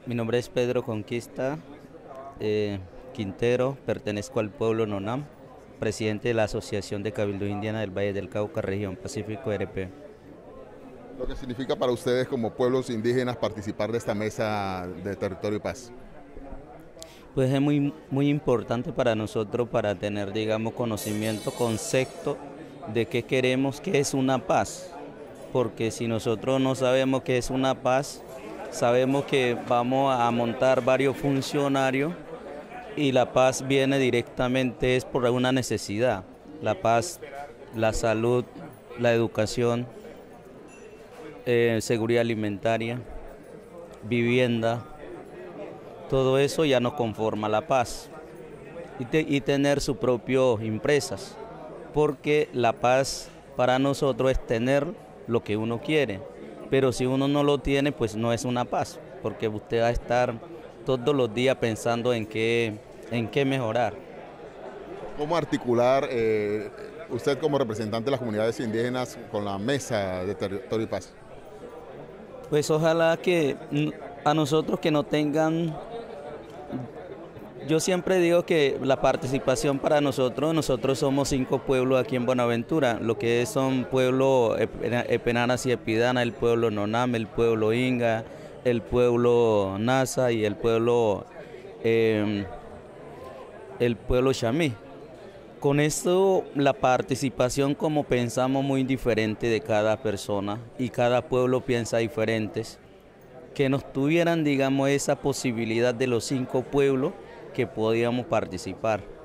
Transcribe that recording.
Mi nombre es Pedro Conquista Quintero, pertenezco al pueblo Nonam, presidente de la Asociación de Cabildo Indígena del Valle del Cauca, Región Pacífico RP. Lo que significa para ustedes como pueblos indígenas participar de esta mesa de territorio y paz. Pues es muy importante para nosotros para tener, digamos, conocimiento, concepto de qué queremos, qué es una paz. Porque si nosotros no sabemos qué es una paz, sabemos que vamos a montar varios funcionarios y la paz viene directamente es por una necesidad. La paz, la salud, la educación, seguridad alimentaria, vivienda, todo eso ya nos conforma la paz. Y tener sus propias empresas, porque la paz para nosotros es tener lo que uno quiere, pero si uno no lo tiene, pues no es una paz, porque usted va a estar todos los días pensando en qué mejorar. ¿Cómo articular usted como representante de las comunidades indígenas con la mesa de territorio y paz? Pues ojalá que a nosotros que no tengan. Yo siempre digo que la participación para nosotros somos 5 pueblos aquí en Buenaventura, lo que son pueblo Epenanas y Epidana, el pueblo Nonam, el pueblo Inga, el pueblo Nasa y el pueblo Chamí. Con esto la participación, como pensamos muy diferente de cada persona y cada pueblo piensa diferentes, que nos tuvieran, digamos, esa posibilidad de los 5 pueblos que podíamos participar.